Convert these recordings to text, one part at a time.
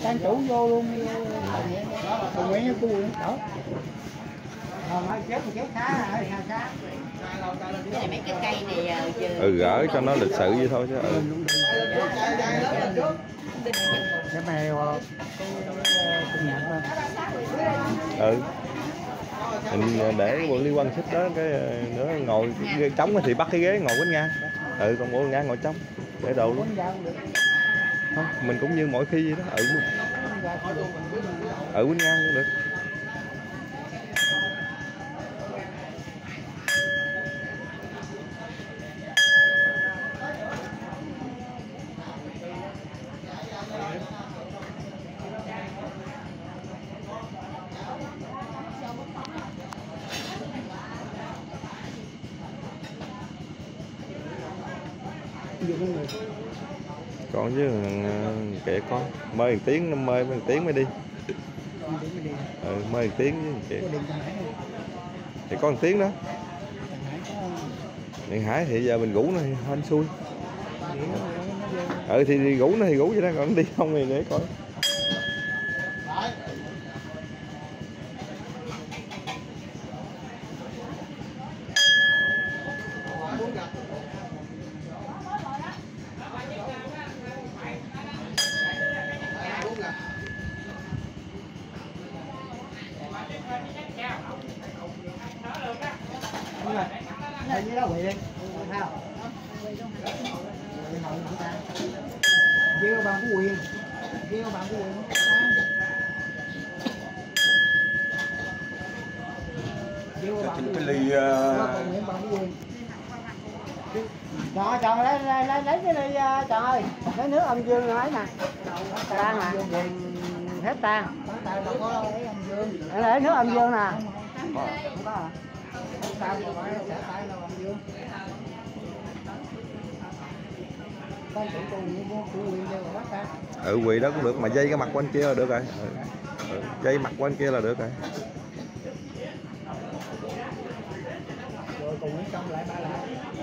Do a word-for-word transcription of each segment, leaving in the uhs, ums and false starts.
Trang chủ vô luôn. Còn Nguyễn với cô đó. Cái này mấy cái cây này ừ gỡ cho nó lịch sự vậy thôi chứ. Ừ. Cái này công nhận thôi. Ừ. Mình để bộ liên quan xích đó cái nữa ngồi cái trống thì bắt cái ghế ngồi quýnh ngang. Ừ còn bộ ngang ngồi trống để đồ luôn. Không, mình cũng như mọi khi vậy đó. Ừ. Ừ quýnh ngang cũng được. Con chứ kệ con mời một tiếng nó mời một tiếng mới đi. Ừ, mời một tiếng với kệ. Thì có một tiếng đó. Điện Hải thì giờ mình ngủ nó hên xui. Ừ thì, thì ngủ nó thì ngủ vậy đó, còn đi không thì để coi. Đây dưới đó quỳ đi. Sao? Kêu bạn có quyền. Kêu bạn có quyền. Kêu bạn cái ly Trời trời lấy lấy lấy lấy cái ly trời ơi. Lấy nước âm dương nói nè. Tan nè. Hết tan. Lấy nước âm dương nè. Không có hả? Ừ quỳ đó cũng được mà dây cái mặt của anh kia là được rồi. Ừ. Ừ. Dây mặt của anh kia là được rồi. Rồi cùng với trong lại ba lại.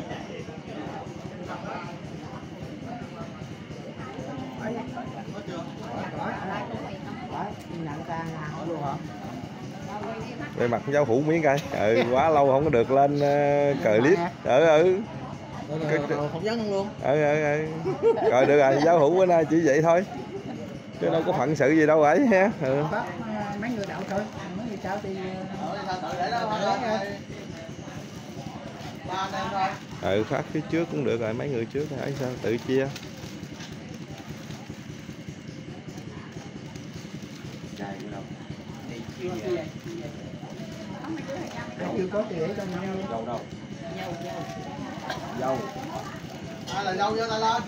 Về mặt giáo hữu miếng coi. Ừ quá lâu không có được lên uh, clip. Ừ ừ. Không dám luôn. Ừ ừ ừ. Rồi được rồi, giáo hữu bữa nay chỉ vậy thôi. Chứ đâu có phận sự gì đâu vậy ha. Ừ. Mấy người đạo thôi, mấy người sao thì ừ phát phía trước cũng được rồi, mấy người trước ấy sao tự chia. chưa có thì để trong nhau. Dâu đâu? dâu dâu. Dâu. Ai là dâu vô tay lên.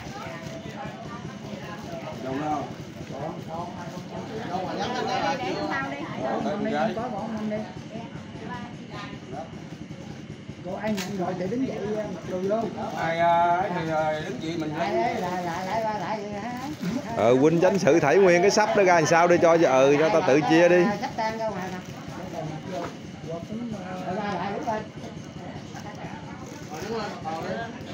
Dâu đâu? Dâu mà nhắn cái này chưa? Đây có bỏ năm đi. Cô ai nhận rồi để đứng dậy mặc đồ vô. Ai ấy thì đứng dậy mình lại lại lại lại lại lại. Ờ huynh chánh sự thảy nguyên cái sắp đó ra làm sao để cho ừ cho ta tự chia đi. Sắp tan ra ngoài nè. Lại lại đúng rồi.